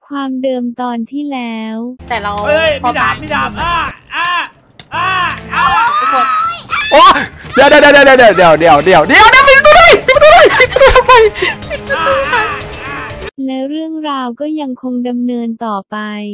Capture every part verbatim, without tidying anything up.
ความเดิมตอนที่แล้วแต่เราเฮ้ยมีดาบมีดาบอ่าอ่าอ่าอ่าโอ้เดี๋ยวเดี๋ยวเดี๋ยวเดี๋ยวเดี๋ยวเดี๋ยวเดี๋ยวเดี๋ยวเดี๋ยวปิดประตูเลยปิดประตูเลยปิดประตูทำไมและเรื่องราวก็ยังคงดำเนินต่อไป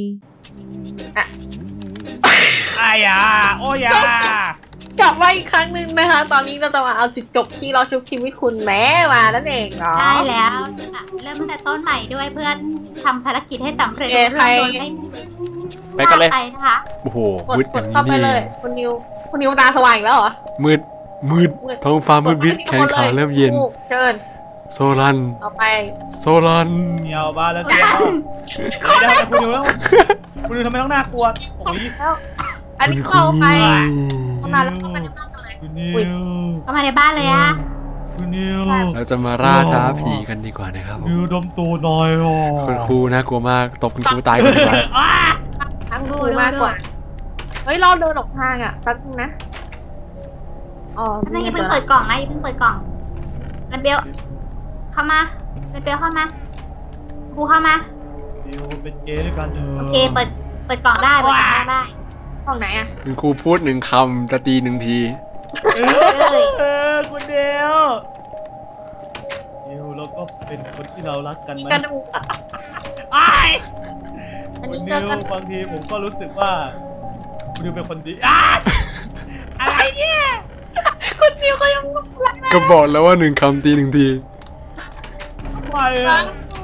อายาโอ้ยากลับมาอีกครั้งหนึ่งนะคะตอนนี้เราจะมาเอาจุดจบที่เราชุบชีวิตคุณแม่มานั่นเองเนาะได้แล้วเริ่มตั้งแต่ต้นใหม่ด้วยเพื่อนทำภารกิจให้สำเร็จโดยให้ไปกันเลยไปนะคะโอ้โหมืดเข้าไปเลยคุณนิวคุณนิวตาสว่างแล้วเหรอมืดมืดท้องฟ้ามืดมิดแขนขาเริ่มเย็นเชิญโซลันต่อไปโซลันเดี๋ยวบ้าแล้วกันไม่ได้คุณนิวคุณนิวทำไมต้องน่ากลัวโอ้ยอันนี้เข้าไปเข้ามาแล้วเข้ามาในบ้านเลยเข้ามาในบ้านเลยฮะคุณนิวเราจะมาล่าท้าผีกันดีกว่านะครับนิวดมตัวน้อยอ่ะคุณครูน่ากลัวมากตบคุณครูตายกันดีกว่าทั้งครูมากกว่าเฮ้ยเราเดินออกทางอ่ะแป๊บนึงนะอ๋อไม่อย่าเพิ่งเปิดกล่องนะอย่าเพิ่งเปิดกล่องนันเบลเข้ามานันเบลเข้ามาครูเข้ามานิวเป็นเกย์ด้วยกันเถอะโอเคเปิดเปิดกล่องได้เปิดกล่องได้ห้องไหนอ่ะคุณครูพูดหนึ่งคำจะตีหนึ่งทีเออคุณเดียวเดียวเราก็เป็นคนที่เรารักกันไหมกันดูไออันนี้เจอกันบางทีผมก็รู้สึกว่าคุณเดียวเป็นคนดีอะไรเนี่ยคุณเดียวก็ยังรักนะก็บอกแล้วว่าหนึ่งคำตีหนึ่งทีไปอ่ะ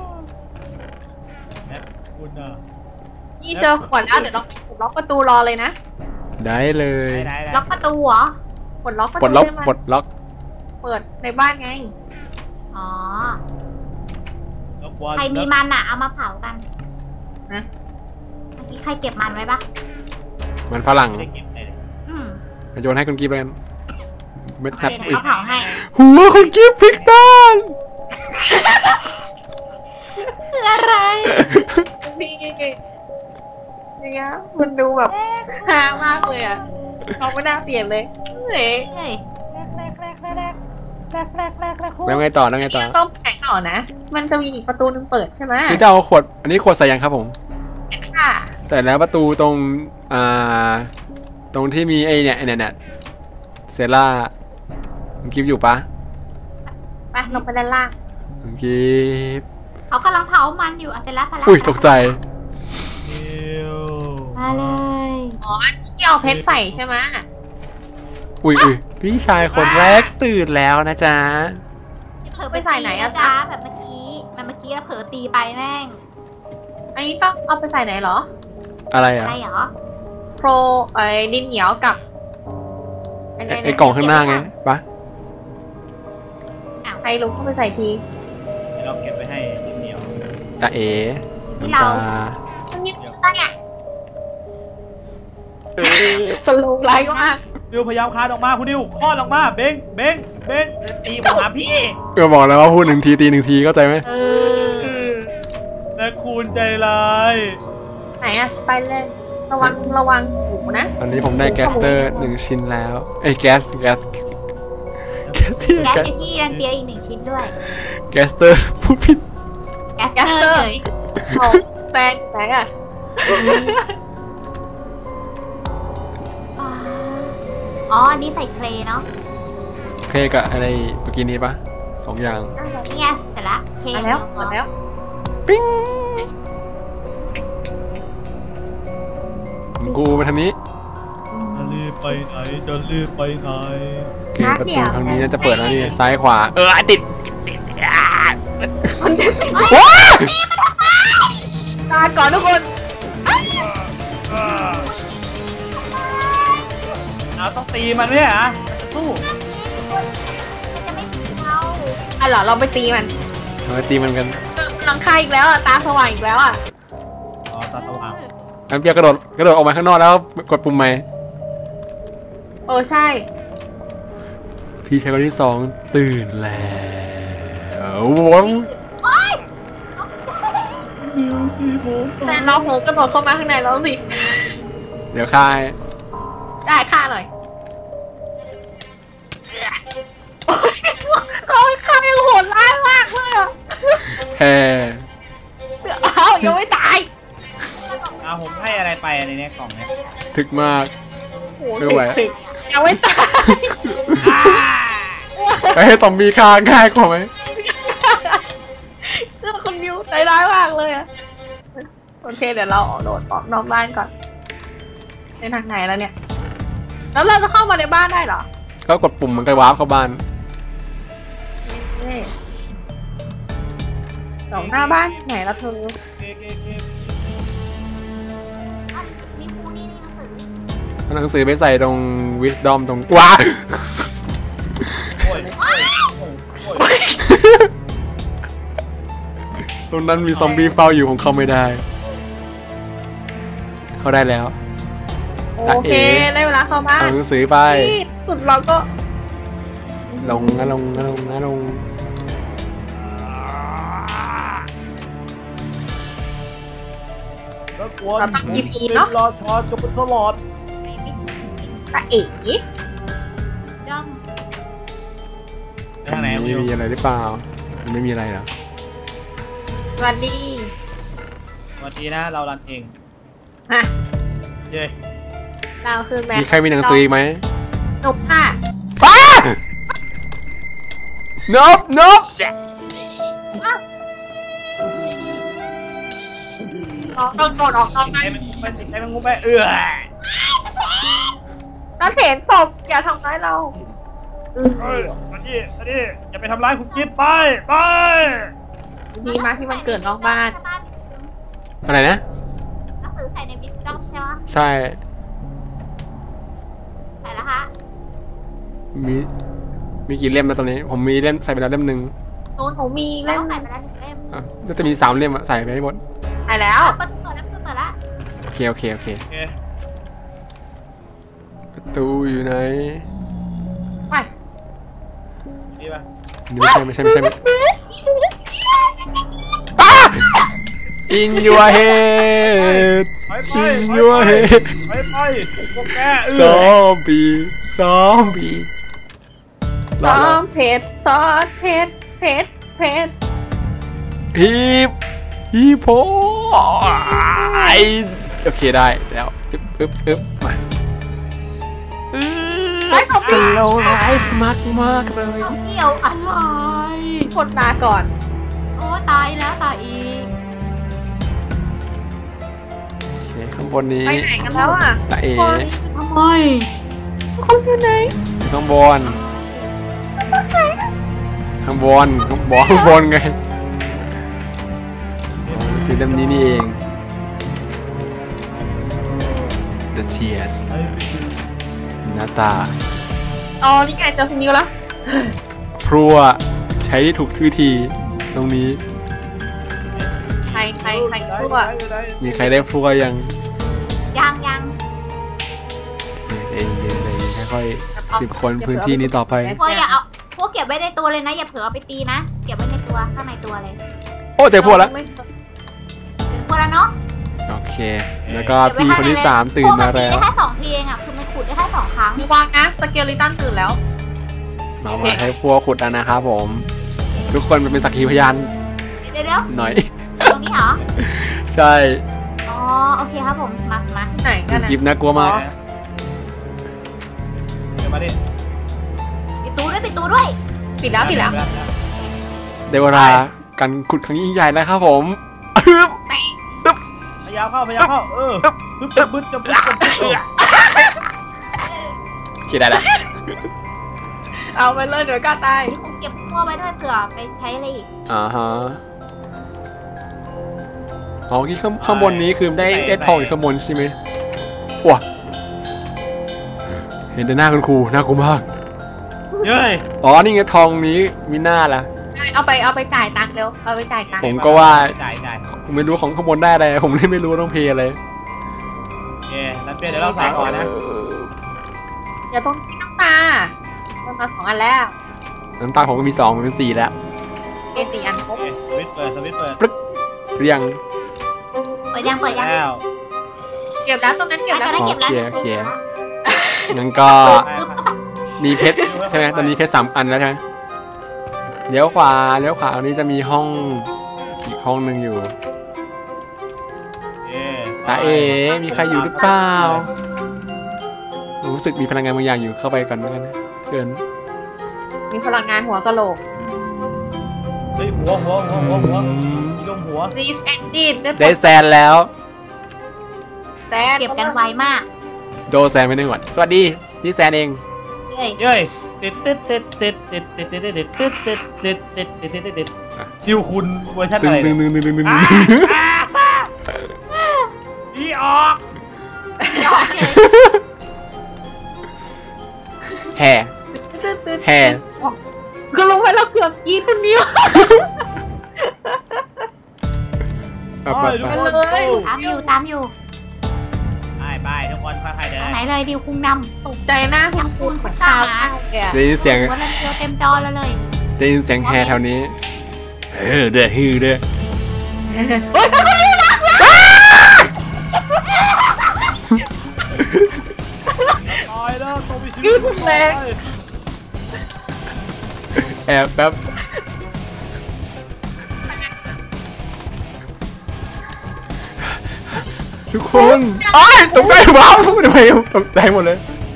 คุณอ่ะนี่เจอขวดแล้วเดี๋ยวเราล็อกประตูรอเลยนะได้เลยล็อกประตูเหรอปลดล็อกประตูปลดล็อกปลดล็อกเปิดในบ้านไงอ๋อใครมีมันอะเอามาเผากันนะเมื่อกี้ใครเก็บมันไว้ปะมันฝรั่งอืมโยนให้คุณกิ๊บเลยไม่ทับอีกเผาให้หัวคุณกิ๊บพลิกด้านคืออะไรนี่อย่างเงี้ยมันดูแบบฮามากเลยอ่ะเขาไม่น่าเปลี่ยนเลยเฮ้ยแรกแรกแรกแรกแรกแรกแรกแรกแล้วไงต่อแล้วไงต่อต้องแข่งต่อนะมันจะมีอีกประตูนึงเปิดใช่ไหมคือจะเอาขวดอันนี้ขวดใส่ยังครับผมค่ะใส่แล้วประตูตรงอ่าตรงที่มีไอเนี่ยไอเนี่ยเซล่าคุณกิ๊บอยู่ปะไปลงไปด้านล่างคุณกิ๊บเขากำลังเผามันอยู่อะเซล่าพลังอุ้ยตกใจมาเลยอ๋อที่เอาเพชรใส่ใช่ไหมอุ้ยอุ้ยพี่ชายคนแรกตื่นแล้วนะจ๊ะเผลอไปใส่ไหนอะจ๊ะแบบเมื่อกี้แบบเมื่อกี้เผลอตีไปแม่งอันนี้ต้องเอาไปใส่ไหนเหรออะไรอะอะไรเหรอโปรไอ้ดินเหนียวกับไอ้กล่องข้างหน้าไงปะใครรู้เข้าไปใส่ทีเราเก็บไปให้ดินเหนียวตาเอ๋ที่เรามันยิ่งตั้งอ่ะสโลว์ไลท์มากดิวพยายามคานออกมาคุณดิวคลอดออกมาเบ้งเบ้งเบ้งตีมาหาพี่ก็บอกแล้วว่าพูดหนึ่งทีตีหนึ่งทีเข้าใจไหมเออและคุณใจร้ายไหนอะไปเลยระวังระวังหูนะตอนนี้ผมได้แก๊สเตอร์หนึ่งชิ้นแล้วไอ้แก๊สแก๊สแก๊สที่แก๊สที่รันเปียอีกหนึ่งชิ้นด้วยแก๊สเตอร์พูดผิดแก๊สเตอร์เลยของแฟนไหนอะอ๋อนี่ใส่เคลเนาะเคลกับอะไรเมื่อกี้นี้ปะสองอย่างนี่ไงแต่ละเคลแล้วหมดแล้วปิ้งกูไปทางนี้จะรีบไปไหนจะรีบไปไหนโอเคประตูทางนี้จะเปิดแล้วนี่ซ้ายขวาเออติดติดว้าตาก่อนทุกคนเราต้องตีมันเนี่ยฮะสู้มันจะไม่ตีเราอ่ะเหรอเราไปตีมันเราไปตีมันกันหลังคาอีกแล้วอ่ะตาสว่างอีกแล้วอ่ะอ๋อตาสว่างน้ำเปียกกระโดดกระโดดออกมาข้างนอกแล้วกดปุ่มใหม่เออใช่พี่ชายคนที่สองตื่นแล้วว้าวแต่น้องผมกระโดดเข้ามาข้างในแล้วสิเดี๋ยวค่ายได้ค่าหน่อยเขาค่ายังโหดร้ายมากเลยอ่ะแฮ่อ้าวยังไม่ตายในเนี้ยกล่องเนี้ยถึกมากโอ้โหไม่ไหวถึกๆยังไม่ตายไปให้ซอมบี้ฆ่าง่ายกว่าไหมเรื่องคนยิวใจร้ายมากเลยอะโอเคเดี๋ยวเราโดดออกนอกบ้านก่อนในทางไหนแล้วเนี่ย แล้วเราจะเข้ามาในบ้านได้เหรอก็กดปุ่มมันก็วาร์ปเข้าบ้านนี่สองหน้าบ้านไหนละเธอเก็บเก็บเก็บอ่ะมีครูนี่นี่หนังสือเอาหนังสือไปใส่ตรง wisdom ตรงว้าโอ้ยโอ้ยโอ้ยโอ้ยตรงนั้นมีซอมบี้เฝ้าอยู่ของเขาไม่ได้ เขาได้แล้วโอเคได้เวลาเข้าบ้านเอาหนังสือไปที่สุดเราก็ลงนะลงนะลงนะลงแล้วกวนเป็นราชากับสลอดในบิ๊กตะเอ๋ย่อมทางไหนไม่มีอะไรหรือเปล่ามันไม่มีอะไรเหรอสวัสดีสวัสดีนะเรารันเองฮะเย้เราคือแม่มีใครมีหนังสืออีกไหมนกค่ะอ้านบนบต้องโดดออกนอกไอ้บ้านมันไปสิไอ้มันงูไปเออนักเห็นศพอย่าทำร้ายเราเฮ้ยมาดิมาดิอย่าไปทำร้ายคุณกิ๊ดไปไปดีมากที่มันเกิดนอกบ้านอะไรนะหนังสือใส่ในบิ๊กย่อมใช่ไหมใช่ใส่แล้วคะมีมีกี่เล่มนะตรงนี้ ผมมีเล่มใส่ไปแล้วเล่มหนึ่งโน้นหนูมีแล้เล่วมใส่ไปแล้วหนึ่งเล่มอ่ะน่าจะมีสามเล่มอะใส่ไปให้หมดไปแล้วประตูเปิดแล้วประตูเปิดแล้วโอเคโอเคโอเคโอเคประตูอยู่ไหนไปดีป่ะนี่ไม่ใช่ไม่ใช่ไม่ใช่ไม่อ้า In your head ไปไป In ไป your ไป head ไปไปพวกแกเอซออมบี้ซอมบี้ซอสเผ็ดซอสเผ็ดเผ็ดเผ็ดฮีบฮีโพไอโอเคได้แล้วอึ๊บอึ๊บอึ๊บมาสโลว์ไลฟ์มากมากๆเลยน้องเกี่ยวอะไรคนตาก่อนโอ้ตายแล้วตายอีกโอเคข้างบนนี้ไปไหนกันแล้วอ่ะตาเอ๋คนทำไมคนอยู่ไหนข้างบนข้างบนข้างบนข้างบนไงอ๋อสีดำนี้นี่เอง The Tears หน้าตาอ๋อนี่ไงเจอคุณนิวแล้วพรัวใช้ที่ถูกวิธีตรงนี้ใครใครใครทั่วมีใครได้พรัวยังยังยังเองเดี๋ยวเดี๋ยวค่อยๆสิบคนพื้นที่นี้ต่อไปพวกอย่าเอาพวกเก็บไว้ในตัวเลยนะอย่าเผลอเอาไปตีนะเก็บไว้ในตัวข้างในตัวเลยโอ้เจอพวกแล้วไม่ถึงพวกแล้วเนาะโอเค แล้วก็พี่คนที่สามตื่นมาแล้วพกนตีได้แค่สองทีเองอ่ะคือมันขุดได้แค่สองครั้งมีวางนะสเกลิตันตื่นแล้วมามาให้พวกขุดแล้วนะครับผม ทุกคนเป็นสักขีพยานเดี๋ยวเดี๋ยวหน่อยตรงนี้เหรอใช่อ๋อโอเคครับผมมามาที่ไหนกันนะคลิปน่ากลัวมากเดี๋ยวมาดิปิดตู้ด้วยปิดตู้ด้วยปิดแล้วปิดแล้วได้เวลาการขุดครั้งยิ่งใหญ่แล้วครับผมพยายามเข้าพยายามเข้าเออบึ๊บบึ๊บจะบึ๊บจะบึ๊บเออโอเคได้แล้วเอาไปเลยเดี๋ยวก็ตายนี่คงเก็บพวกไว้ด้วยเผื่อไปใช้อะไรอีกอ่าฮะอ๋อที่ข้างข้างบนนี้คือได้ได้ทองอยู่ข้างบนใช่ไหมว้าเห็นแต่หน้าคุณครูน่ากลัวมากเย้ยอ๋อนี่ไงทองนี้มีหน้าละเอาไปเอาไปจ่ายตังค์เร็วเอาไปจ่ายตังค์ผมก็ว่าจ่ายจ่ายผมไม่รู้ของข้างบนได้อะไรผมเลยไม่รู้ว่าต้องเพย์อะไรโอเคนั่นเปลี่ยนเดี๋ยวเราใส่ก่อนนะอย่าต้องกินน้ำตาต้นมาสองอันแล้วน้ำตาลผมก็มีสองมันเป็นสี่แล้วเอสี่อันครโอบ เคสวิตช์เปิดสวิตช์เปิดเรียงเปิดยังเปิดยังแล้วเก็บแล้วตรงนั้นเก็บอ่ะแล้วตอนนั้นเก็บแล้วโอเคโอเค งั้นก็ มีเพชรใช่ไหมตอนนี้เพชรสามอันแล้วใช่ไหมเลี้ยวขวาเลี้ยวขวาอันนี้จะมีห้องอีกห้องหนึ่งอยู่โอเคตาเอ๋มีใครอยู่หรือเปล่ารู้สึกมีพลังงานบางอย่างอยู่เข้าไปก่อนเหมือนกันนะเชิญมีพลังงานหัวกะโหลกเฮ้ยหัวหัวหัวหัวหัวมีลมหัวรีสแอนดิดได้แซนแล้วแซนเก็บกันไวมากโดแซนไปหนึ่งวันสวัสดีนี่แซนเองเฮ้ยเย้ยติดติดติดติดติดติดติดติดติดติดติดติดติดติดติดติดคิวคุณเวอร์ชันตึอะงไรตึงตึงตึงตึงตึงอีออกยอดเลยแห่แห่ก็ลงไปแล้วเกือบกีดคนเดียวแบบแบบแบบเลยตามอยู่ตามอยู่ไปไปทุกคนค่อยๆเดินทางไหนเลยดิวคุงนตกใจหน้าคุณคูณขนตาเนี่ยได้ยินำเสียงหัวเดียวเต็มจอแล้วเลยได้ยินเสียงแห่แถวนี้เออเด้อฮือเด้อโอ๊ยเขาเรียกรักแล้วตายแล้วตัวมีชีกีวิดตคุณแรงแอบแป๊บทุกคนอ้ายตกใจว้าวทำไมตกใจหมดเลย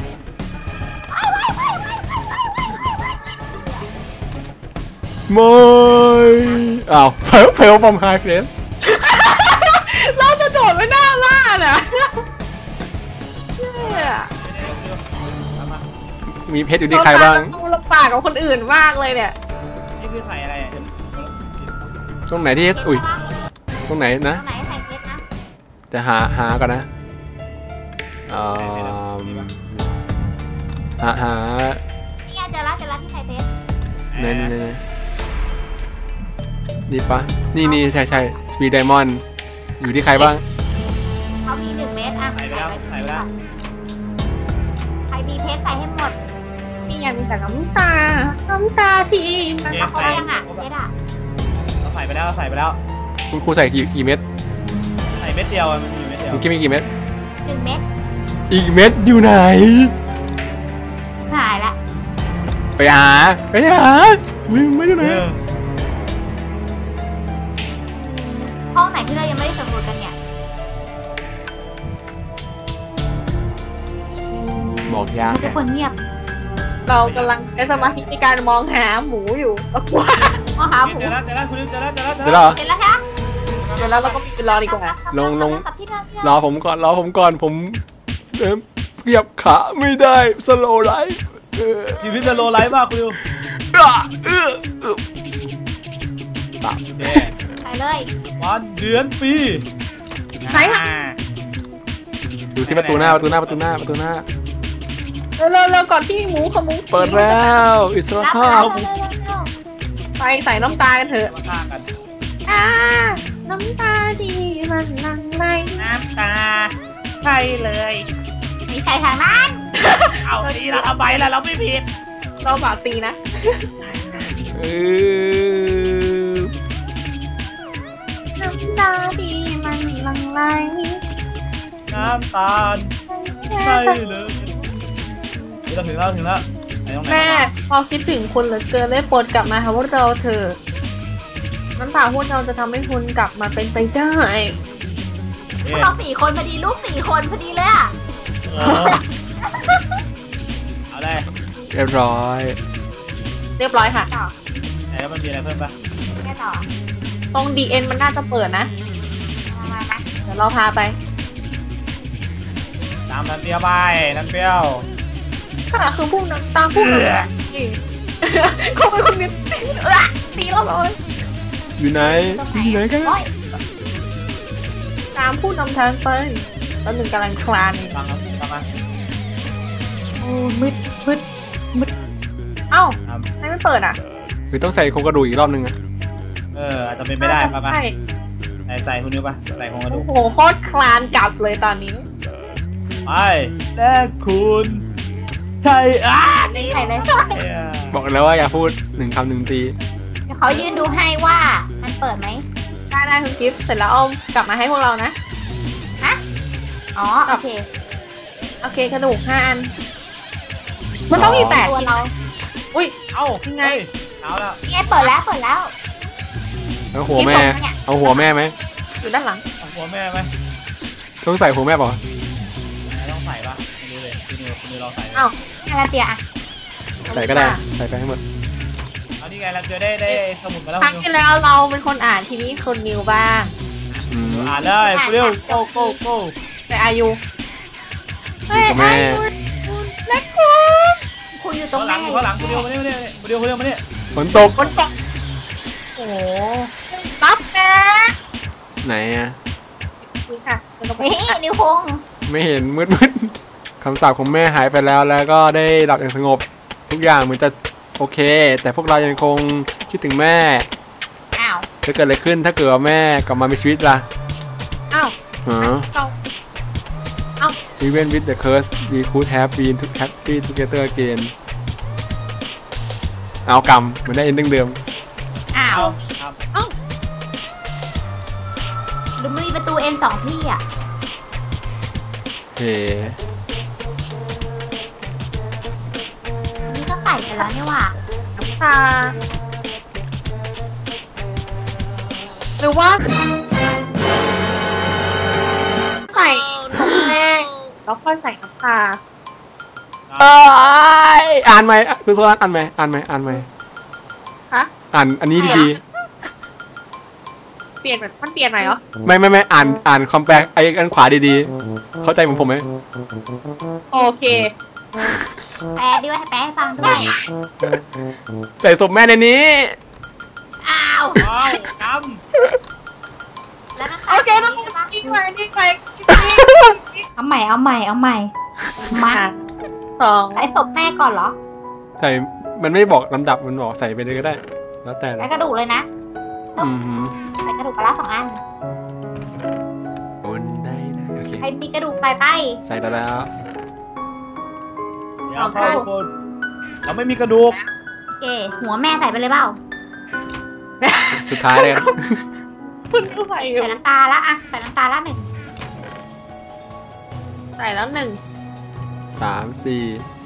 ไม่อ้าวเพลเพลฟอร์มไฮเฟรนเราจะโดดไม่น่าล่าน่ะเนี่ยมีเพชรอยู่ที่ใครบ้างดูลำบากกับคนอื่นมากเลยเนี่ยนี่คือใส่อะไรอ่ะตรงไหนที่อุ้ยตรงไหนนะตรงไหนใส่เพชรนะจะหาหาก่อนนะเอ่อหาหานี่เจอแล้วเจอแล้วที่ใส่เพชรไหนไหนไหนนี่ปะนี่นี่ใช่ใช่มีไดมอนด์อยู่ที่ใครบ้างเขามีหนึ่งเม็ดอ่ะใส่ไปแล้วใส่ไปแล้วใครมีเพชรใส่ให้หมดนี่ยังมีแต่น้ำตา น้ำตาที่มันเขาครบยังอ่ะเพชรอ่ะเราใส่ไปแล้วเราใส่ไปแล้วคุณครูใส่กี่กี่เม็ดใส่เม็ดเดียวมันมีเม็ดเดียวเมื่อกี้มีกี่เม็ดหนึ่งเม็ดอีกเม็ดอยู่ไหนหายละไปหาไปหาลืมไม่อยู่ไหนห้องไหนที่เรายังไม่ได้สำรวจกันเนี่ยบอกยากทุกคนเงียบเรากำลังใช้สมาธิในการมองหาหมูอยู่ว่ามองหาหมูเจอแล้วเจอแล้วคุณเจอแล้วเจอแล้วเจอเดี๋ยวแล้รวอเห็นแล้วคะเดี๋ยวแล้วเราก็มีรอดีกว่าลงลงกลับที่เดิมที่รเดิอมผมก่อนรอผมก่อนผมเดิมเรียบขาไม่ได้สโลไลฟ์เออชีวิตจะโลไลฟ์มากคุณดูเออเออเออปากเย้ไปเลยวันเดือนปีใช่ค่ะดูที่ประตูหน้าประตูหน้าประตูหน้าประตูหน้าเร็วเร็วเร็วก่อนที่หมูขมุงเปิดแล้วอิสระรับภาแล้พวเร็วเร็วเร็วไปใส่น้ำตากันเถอะมาฆ่ากันอ่าน้ำตาดีมันหลังไหลน้ำตาใช่เลยไม่ใช่ทางนั้นเอาดีละเอาไปละเราไม่ผิดเราบาดตีนะเออน้ำตาดีมันหลังไหลน้ำตาลใช่เลยเราถึงแล้วถึงแล้วไหนตรงไหนแม่พอคิดถึงคุณเหลือเกินเลยโปรดกลับมาหาพวกเราเถอะน้ำตาพวกเราจะทำให้คุณกลับมาเป็นไปได้พวกเราสี่คนพอดีลูกสี่คนพอดีเลยอ่ะเอาเลยเรียบร้อยเรียบร้อยค่ะต่อไหนแล้วมันมีอะไรเพิ่มปะแค่ต่อตรง ดี เอ็น มันน่าจะเปิดนะมามามาเดี๋ยวเราพาไปตามน้ำเปรี้ยวไปน้ำเปรี้ยวค่ะคือผู้นำตามผู้นำจริงเขาเป็นคนนี้เออตีเราเลยอยู่ไหนอยู่ไหนกันโอ้ยตามผู้นำทางไปแล้วหนึ่งกำลังคลานนี่ฟังครับฟังมาโอ้มืดมืดมืดเอ้าทำไมไม่เปิดอ่ะคือต้องใส่โครงกระดูกอีกรอบนึงอะเอออาจจะเป็นไม่ได้ปะปะใช่ใส่ใส่คุณนิ้วปะใส่ของกระดูโอ้กโหโคตรคลานกลับเลยตอนนี้ไปแลกคุณใช่อ่ะนี่ใส่เลยเนี่ยบอกแล้วว่าอย่าพูดหนึ่งคำหนึ่งตีเดี๋ยวเขายืนดูให้ว่ามันเปิดไหมได้ได้คุณกิฟต์เสร็จแล้วเอากลับมาให้พวกเรานะฮะอ๋อโอเคโอเคกระดูกห้าอัน มันต้องมีแปดตัวเราอุ้ยเอ้ายังไงเอาแล้วนี่ไงเปิดแล้วเปิดแล้วเอาหัวแม่ เอาหัวแม่ไหมอยู่ด้านหลังเอาหัวแม่ไหมต้องใส่ผมแม่บอกต้องใส่ปะไม่รู้เลยคุณนิวคุณนิวลองใส่อ้าวอะไรเปียอะใส่ก็ได้ใส่ไปให้หมดเอานี่ไงเราเจอได้ได้สมุดมาแล้วครั้งที่แล้วเราเป็นคนอ่านทีนี้คนนิวบ้างอืมอ่านเลยเร็วโก้โก้โก้แต่อายุอยู่กับแม่เล็กคุณคุณอยู่ตรข้าง งหลัแม่งข้างหลังคุณนิวมาเนี่ยมาเนี่ยคุณนิวคุณนิวมาเนี่ยฝนตกคนตกโอ้โหปั๊บแม่ไหนอะนี่ค่ะจะต้องไปเฮ้ยนิวพงษ์ไม่เห็นมืดมืดคำสาปของแม่หายไปแล้วแล้วก็ได้หลับอย่างสงบ ทุกอย่างเหมือนจะโอเค แต่พวกเรายังคงคิดถึงแม่อ้าวจะเกิดอะไรขึ้นถ้าเกิดว่าแม่กลับมามีชีวิตล่ะอ้าวฮะเรา Even with the curse we could have been to happy together again เอากรรมเหมือนได้เอ็นเดิมอ้าวครับหรือไม่มีประตูเอ็นสองที่อ่ะเฮ้นี่ก็ใส่ไปแล้วเนี่ยว่ะน้ำตาหรือว่าใส่ของแม่แล้วค่อยใส่น้ำตาเอ้ยอ่านไหมคือโซลันอ่านไหมอ่านไหมอ่านไหมฮะอ่านอันนี้ดีเปลี่ยนแบบมันเปลี่ยนใหม่เหรอๆไม่ไม่ไม่อ่านอ่านคอมแปลไอ้อันขวาดีๆ เข้าใจเหมือนผมไหมโอเคแปลด้วยให้แปลให้ฟังด้วยใส่ศพแม่ในนี้อ้าวอ้าวกแล้วนะคะโอเคต้องนี่ไปนี่ไปนี่ไปเอาใหม่เอาใหม่เอาใหม่มาสองใส่ศพแม่ก่อนเหรอใส่มันไม่บอกลำดับมันบอกใส่ไปเลยก็ได้ แล้วแต่ใส่ละกระดูกเลยนะอืมฮึใส่กระดูกไปแล้วสองอันโอนได้ได้โอเคใครมีกระดูกใส่ไปใส่ไปแล้วำอย่าเข้าคนเราไม่มีกระดูกโอเค หัวแม่ใส่ไปเลยเปล่าสุดท้ายเลยกันคุณก็ใส่อยู่ใส่น้ำตาละอะใส่น้ำตาละหนึ่งใส่แล้วหนึ่งสามสี่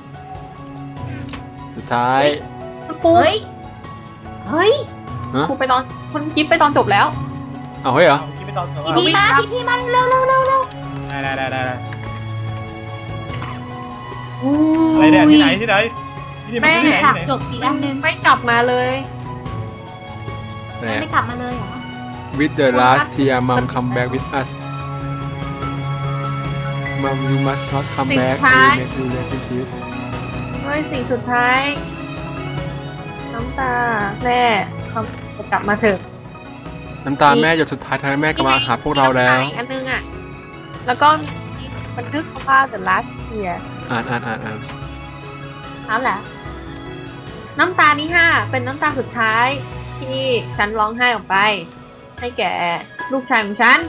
สุดท้ายคุณครูเฮ้ย เฮ้ยฮะครูไปตอนคุณกิ๊บไปตอนจบแล้วเอาเฮ้ยเหรอกินไปตอนพี่พี่มาพี่พี่มาเร็วเร็วเร็วเร็วได้ได้ได้ได้อะไรเนี่ยที่ไหนที่ไหนที่ไหนแม่ที่ไหนค่ะที่ไหนจบอีกอันหนึ่งไม่กลับมาเลยไหนไม่อะได้กลับมาเลยเหรอ with the last tear mom come back with us mom you must not come สิ่ง back สุดท้าย we make you rest in peace เฮ้ยสิ่งสุดท้าย น้ำตาแม่เขาจะกลับมาเถอะน้ำตาแม่หยดสุดท้ายทำให้แม่กลับมาหาพวกเราแล้วมีน้ำตาอีกอันนึงอ่ะ แล้วก็มีบันทึกคำว่า the last year อ่านอ่านอ่านอ่านนั่นแหละ น้ำตาที่ห้าเป็นน้ำตาสุดท้ายที่ฉันร้องไห้ออกไป ให้แก่ลูกชายของฉัน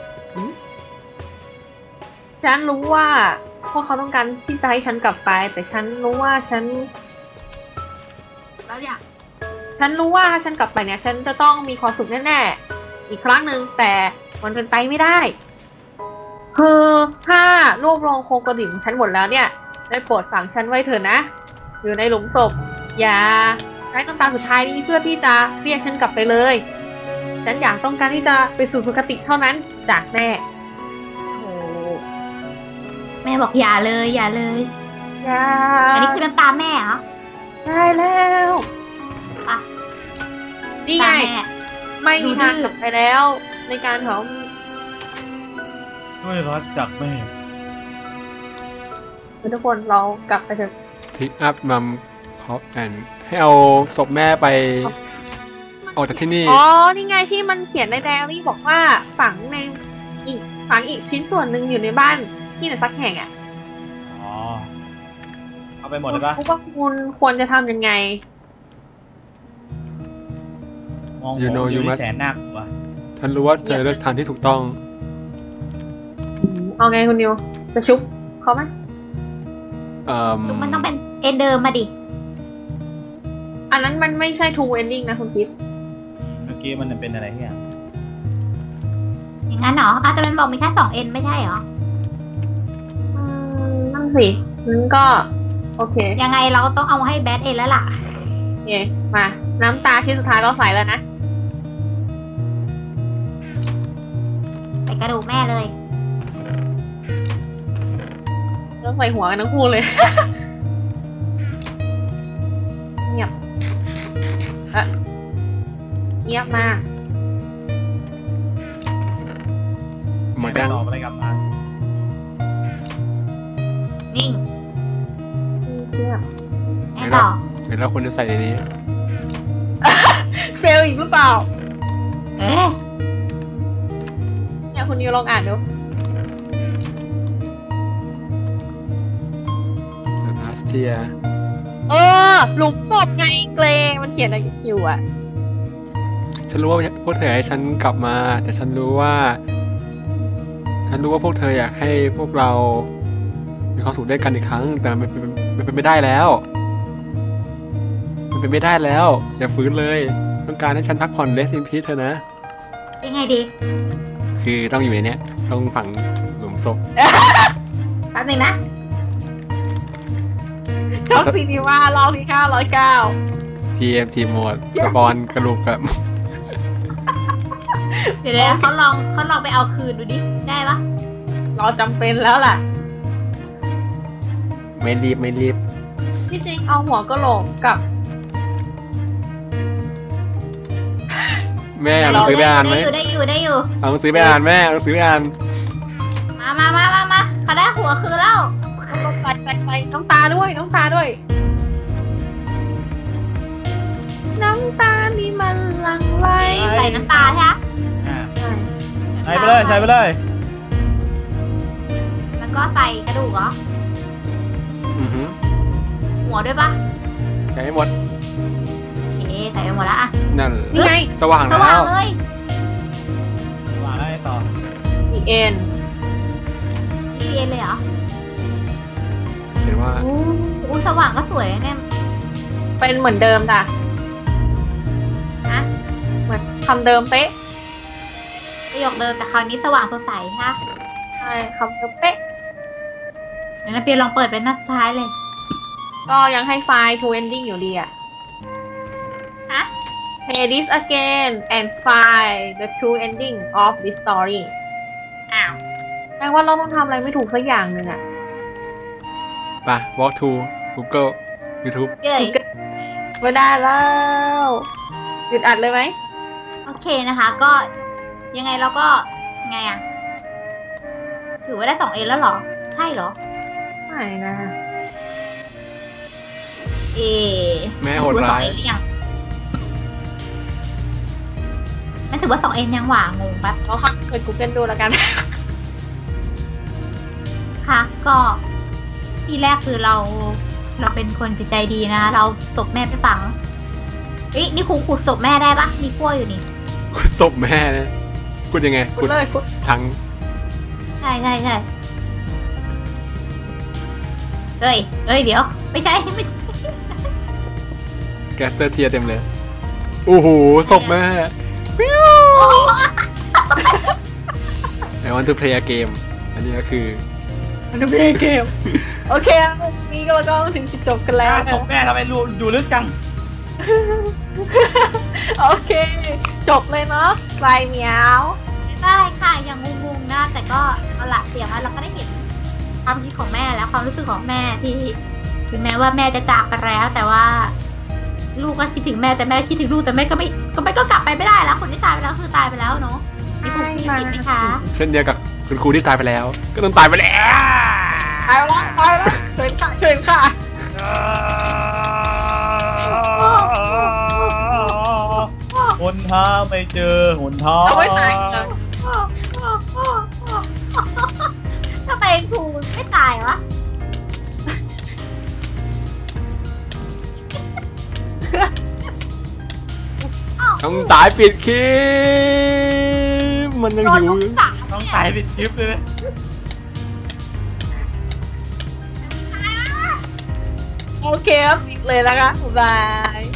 ฉันรู้ว่าพวกเขาต้องการที่จะให้ฉันกลับไป แต่ฉันรู้ว่าฉันแล้วเนี่ยฉันรู้ว่าถ้าฉันกลับไปเนี่ย ฉันจะต้องมีความสุขแน่ๆ อีกครั้งหนึ่งแต่มันเป็นไปไม่ได้ คือถ้ารวบรวมโครงกระดิ่งฉันหมดแล้วเนี่ย ได้โปรดฝังฉันไว้เถอะนะ อยู่ในหลุมศพ อย่าใช้น้ำตาสุดท้ายนี้เพื่อที่จะเรียกฉันกลับไปเลย ฉันอยากต้องการที่จะไปสู่สุคติเท่านั้นจากแม่โอ้แม่บอกอย่าเลยอย่าเลยอย่าอันนี้คือน้ำตาแม่เหรอได้แล้วอ่ะนี่ไงตาแม่ไม่มีทางกลับไปแล้ว ในการของด้วยรักจากแม่ทุกคนเรากลับไปเถอะ pick up mom cop and ให้เอาศพแม่ไปออกจากที่นี่อ๋อ นี่ไงที่มันเขียนในไดอารี่บอกว่าฝังในอีกฝังอีกชิ้นส่วนหนึ่งอยู่ในบ้านที่ไหนสักแห่งอ่ะอ๋อเอาไปหมดเลยปะคุณว่าคุณควรจะทำยังไงมอง You know ผม you ที่ must แสนน่ากลัวฉันรู้ว่าเธอเลือกทางที่ถูกต้องเอาไงคุณนิว จะชุบเขาไหมเอ่อมันต้องเป็นเอ็นเดิมมาดิอันนั้นมันไม่ใช่ true ending นะคุณกิ๊ฟเมื่อกี้มันเป็นอะไรที่อ่ะอย่างนั้นเหรออาจจะเป็นบอกมีแค่สองเอ็นไม่ใช่เหรออืมนั่นสิงั้นก็ โอเคยังไงเราต้องเอาให้แบทเอ็นแล้วล่ะโอเค มา น้ำตาที่สุดท้ายเราใส่แล้วนะใส่กระดูกแม่เลยต้องใส่หัวกันทั้งคู่เลย เงียบอะเงียบมากเหมือนไม่กันตอบอะไรกลับมานิ่งเงียบแม่ต่อเดี๋ยวเราควรจะใส่ในนี้เฟลอีกหรือเปล่าเอ๊ะเนี่ยคุณนิวลองอ่านดูพาสเทียเออหลุมศพไงเกรมันเขียนอะไรอยู่อ่ะฉันรู้ว่าพวกเธอให้ฉันกลับมา แต่ฉันรู้ว่า ฉันรู้ว่าพวกเธออยากให้พวกเรา มีความสุขด้วยกันอีกครั้ง แต่มันเป็นมันเป็นไม่ได้แล้ว มันเป็นไม่ได้แล้ว อย่าฟื้นเลย ต้องการให้ฉันพักผ่อนเลสอินพีเธอนะยังไงดีคือต้องอยู่ในเนี้ย ต้องฝังหลุมศพแป๊บนึงนะชอบซีนีว่ารอบที่เก้าร้อยเก้าที เอ็ม ที โหมดสปอนกระดูกกับเดี๋ยวนะเขาลองเขาลองไปเอาคืนดูดิ ได้ปะเราจำเป็นแล้วล่ะไม่รีบไม่รีบที่จริงเอาหัวก็โหลกกับแม่เอาหนังสือไปอ่านไหมได้อยู่ได้อยู่ได้อยู่เอาหนังสือไปอ่านแม่เอาหนังสือไปอ่านมามามามามาเขาได้หัวคืนแล้วใส่ใส่ใส่น้ำตาด้วยน้ำตาด้วย น้ำตานี่มันหลั่งไหลใส่น้ำตาใช่ไหมอ่าใส่ไปเลยใส่ไปเลยแล้วก็ใส่กระดูกเหรออือหือหัวด้วยปะใช้ให้หมดโอเคใส่ไปหมดแล้วอะนั่นนี่ไงสว่างสแล้ว่างวเลยว่าได้ต่อมีเอ็นดีเอ็นเลยเหรอเห็นว่าอู้อู้สว่างก็สวยนะเนี่ยเป็นเหมือนเดิมจ้ะฮะเหมือนคำเดิมเป๊ะประโยคเดิมแต่คราวนี้สว่างสดใสฮะใช่คำเดิมเป๊ะเดี๋ยวนะเปียลองเปิดเป็นหน้าสุดท้ายเลยก็ยังให้ไฟล์ to ending อยู่ดีอะฮะ Play this again and find the true ending of this story อ้าวแปลว่าเราต้องทำอะไรไม่ถูกสักอย่างหนึ่งอะไป walk to Google YouTube เย้ยไม่ได้แล้วหยุดอัดเลยไหมโอเคนะคะ ก็ยังไงเราก็ไงอะถือว่าได้สองเอ็นแล้วเหรอ ใช่เหรอไม่นะเอแม่โหดร้ายถือว่สองเอ็นหรือยังไม่ถือว่าสองเอ็นยังหว่างงแป๊บเราค่ะเปิด Google ดูแล้วกันค่ะ ก็ที่แรกคือเรา เราเป็นคนจิตใจดีนะคะ เราศพแม่ไปฝังเฮ้ยนี่ครูขุดศพแม่ได้ปะมีขั้วอยู่นี่ศพแม่นะคุณยังไงคุคุณณเลยคุณทั้งใช่ใช่ใช่เอ้ยเอ้ยเดี๋ยว ไม่ใช่ไม่ใช่แกสเตอร์เทียเต็มเลย โอ้โหศพแม่ไอวันทูเพลย์เกมอันนี้ก็คือมันดูเป็นเกม โอเคนี่ก็เราก็ถึงจุดจบกันแล้วตบแม่ทำไมรูดูลึกจังโอเค จบเลยเนาะปลายเหมียวไม่ได้ค่ะยังงงๆนะแต่ก็เอาละเสียงว่าเราก็ได้เห็นความคิดของแม่แล้วความรู้สึกของแม่ที่ถึงแม้ว่าแม่จะจากไปแล้ว แต่ว่า ลูกก็คิดถึงแม่แต่แม่คิดถึงลูกแต่แม่ก็ไม่ก็ไม่ก็กลับไปไม่ได้แล้วคนที่ตายไปแล้วคือตายไปแล้วเนาะมีถูกมีผิดไหมคะเช่นเดียวกับคุณครูที่ตายไปแล้ว ก็ต้องตายไปแล้วตายแล้วตายแล้วเชิญค่ะเชิญค่ะหนทางไม่เจอหนทางเอาไว้ถ่ายเลยทำไมครูไม่ตายวะต้องตายปิดคลิปมันยังโดนหิวลูกสาวต้องตายปิดคลิปเลยนะโอเคครับปิดเลยนะคะบ๊ายบาย